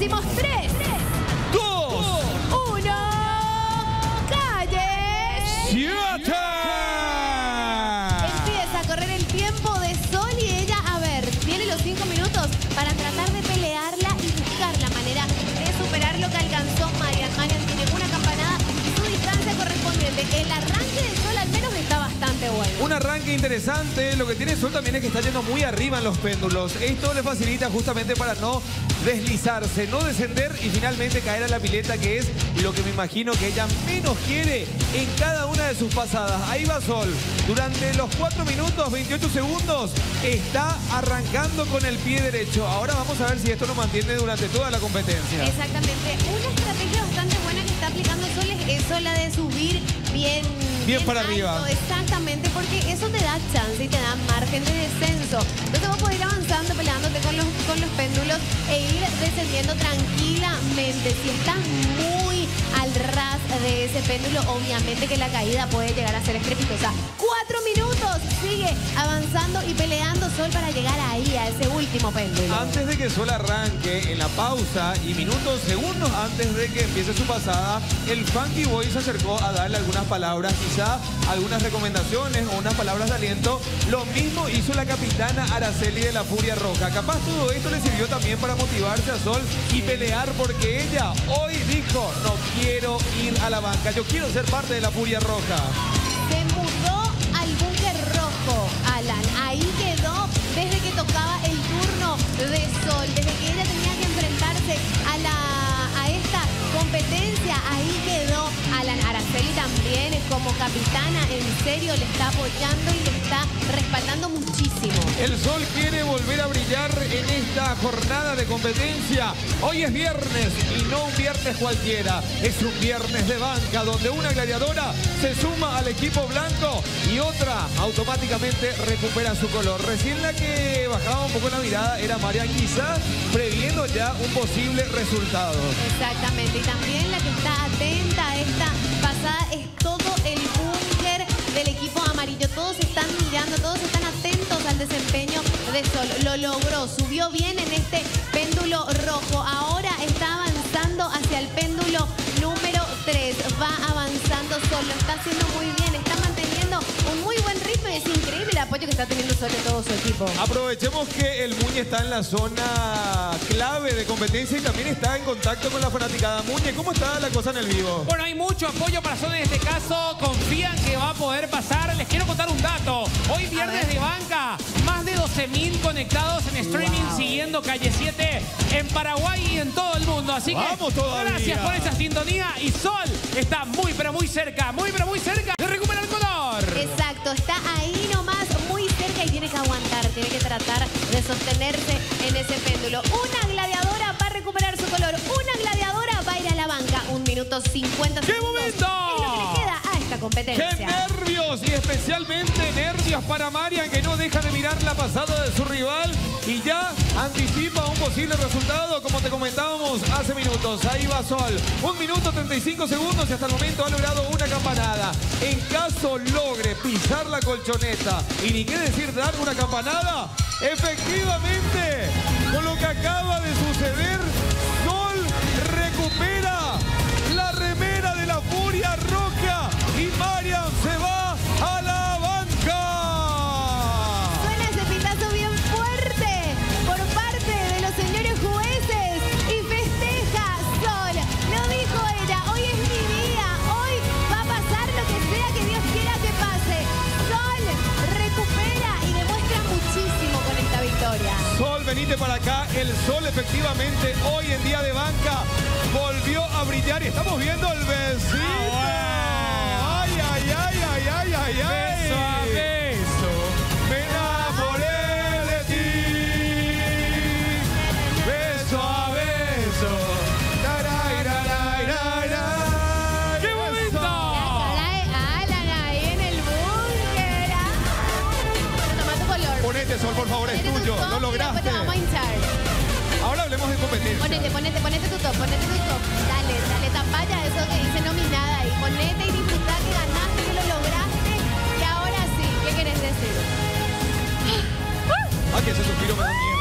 decimos 3, 2, 1. ¡Calles! 7. Empieza a correr el tiempo de Sol y ella, a ver, tiene los 5 minutos para tratar de pelearla y buscar la manera de superar lo que alcanzó Marian. Marian tiene una campanada y su distancia correspondiente. El arranque de Sol al menos está bastante bueno. Un arranque interesante. Lo que tiene Sol también es que está yendo muy arriba en los péndulos. Esto le facilita justamente para no deslizarse, no descender y finalmente caer a la pileta, que es lo que me imagino que ella menos quiere en cada una de sus pasadas. Ahí va Sol. Durante los 4 minutos, 28 segundos, está arrancando con el pie derecho. Ahora vamos a ver si esto lo mantiene durante toda la competencia. Exactamente. Una estrategia bastante buena que está aplicando Sol es eso, la de subir bien para alto. arriba. Exactamente, porque eso te da chance y te da margen de descenso. Entonces vos podés ir avanzando, peleándote con los péndulos e ir descendiendo tranquilamente. Si estás muy al ras de ese péndulo, obviamente que la caída puede llegar a ser estrepitosa. 4 minutos, sigue avanzando y peleando Sol para llegar ahí, a ese último péndulo. Antes de que Sol arranque, en la pausa y minutos, segundos antes de que empiece su pasada, el Funky Boy se acercó a darle algunas palabras, quizá algunas recomendaciones o unas palabras de aliento. Lo mismo hizo la capitana Araceli de la Furia Roja. Capaz todo esto le sirvió también para motivarse a Sol y pelear, porque ella hoy dijo: no quiero ir a la banca, yo quiero ser parte de la Furia Roja. Se mudó al búnker rojo, Alan. Ahí quedó desde que tocaba el turno de Sol, desde que ella tenía que enfrentarse a esta competencia. Ahí quedó Alan. Araceli también, como capitana, en serio le está apoyando y le está respaldando muchísimo. El Sol quiere volver a brillar en esta jornada de competencia. Hoy es viernes y no un viernes cualquiera. Es un viernes de banca donde una gladiadora se suma al equipo blanco y otra automáticamente recupera su color. Recién la que bajaba un poco la mirada era Marian, quizá previendo ya un posible resultado. Exactamente, y también la que está atenta a esta pasada es todo el búnker del equipo amarillo. Todos están mirando, todos están atentos al desempeño de Sol. Lo logró, subió bien en este péndulo rojo. Ahora está avanzando hacia el péndulo número 3. Va avanzando Sol, lo está haciendo muy bien, está manteniendo un muy buen ritmo y es increíble el apoyo que está teniendo Sol de todo su equipo. Aprovechemos que el Muñe está en la zona clave de competencia y también está en contacto con la fanaticada. Muñe, ¿cómo está la cosa en el vivo? Bueno, hay mucho apoyo para Sol en este caso. Confían que va a poder pasar. Les quiero contar un dato. Hoy viernes de banca, más de 12.000 conectados en streaming siguiendo Calle 7 en Paraguay y en todo el mundo. Así ¡vamos que todavía! Gracias por esa sintonía. Y Sol está muy, pero muy cerca de recuperar el color. Exacto, está ahí nomás, muy cerca y tiene que aguantar, tiene que tratar de sostenerse en ese péndulo. Una gladiadora va a recuperar su color, una gladiadora va a ir a la banca. 1 minuto 50 ¡Qué segundos. momento! Es lo que le queda a esta competencia. ¡Qué nervios! Y especialmente nervios para Marian, que no deja de mirar la pasada de su rival y ya anticipa un posible resultado, como te comentábamos hace minutos. Ahí va Sol. 1 minuto 35 segundos y hasta el momento ha logrado una campanada. En caso logre pisar la colchoneta y ni qué decir dar una campanada, efectivamente, con lo que acaba de suceder, Sol recupera la remera de la Furia Roja y Marian se va a la banca. Suena ese pitazo bien fuerte por parte de los señores jueces y festeja Sol. Lo dijo ella, hoy es mi día, hoy va a pasar lo que sea que Dios quiera que pase. Sol recupera y demuestra muchísimo con esta victoria. Sol, venite para acá. El Sol efectivamente hoy en día de banca volvió a brillar y estamos viendo el besito. Ay, ay, ay, ay, ay, ay, ay. Beso a beso. Me enamoré de ti. Beso a beso. Taray, taray, taray. ¡Qué momento! Trae a Alan ahí en el búnker. Toma tu color. Ponete, Sol, por favor, es Ponete tu tuyo. top Lo y lograste. después te vamos a hinchar. Ahora hablemos de competencia. Ponete tu top, ponete tu top. Dale, tapaya eso que dice nominada ahí. Ponete y disfrutá que ganaste, que lo lograste. Y ahora sí, ¿qué querés decir? Ah, que ese suspiro me da miedo.